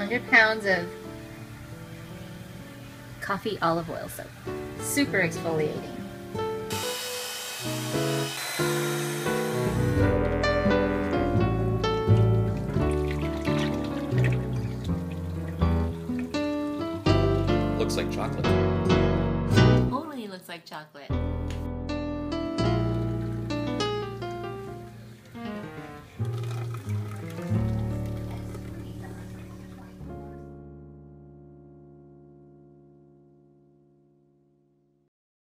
100 pounds of coffee olive oil soap. Super exfoliating. Looks like chocolate. Totally looks like chocolate.